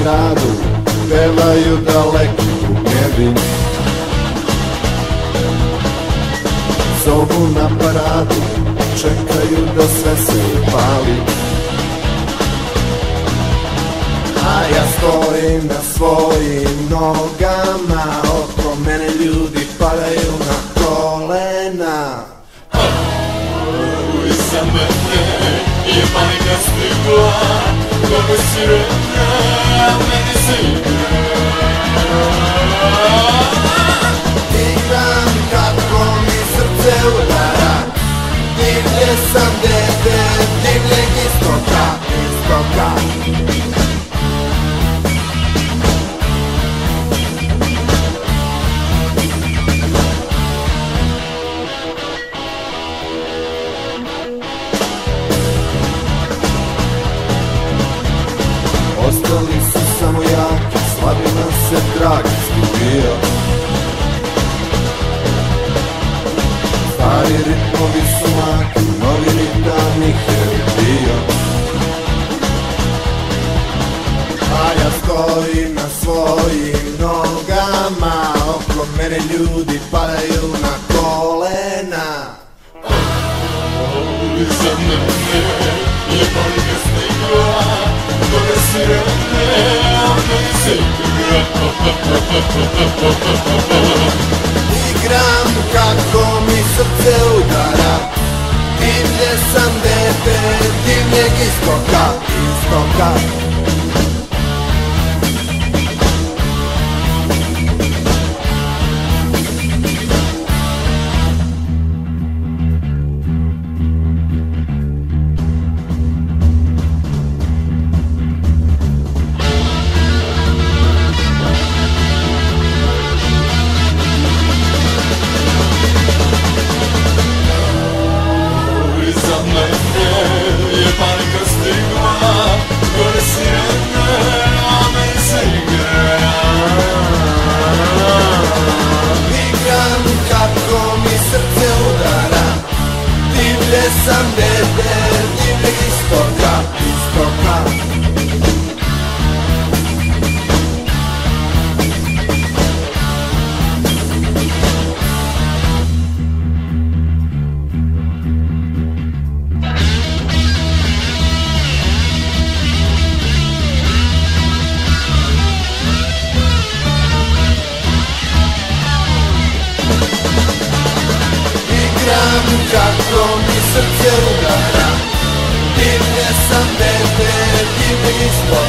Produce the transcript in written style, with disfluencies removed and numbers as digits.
gradu pevaju daleki nebi, zovu na paradu, čekaju da sve se upali. A ja stojim na svojim nogama, oko mene ljudi padaju na kolena. Iza mene je panika stigla, kako sirena, a meni se igra. Igram kako mi srce udara, divlje sam dete, divljeg istoka, istoka. Ostali su samo jaki, slabima se trag izgubio. Stari ritmovi su maki, novi ritam ih je ubio. A ja stojim na svojim nogama, oko mene ljudi padaju na kolena. Iza mene je panika stigla, kako sirena, a meni se igra. Igram kako mi srce udara, divlje sam dete, divljeg istoka, istoka. Sam dete, divljeg istoka, istoka. Igram kako mi srce udara, divlje sam dete, divljeg istoka.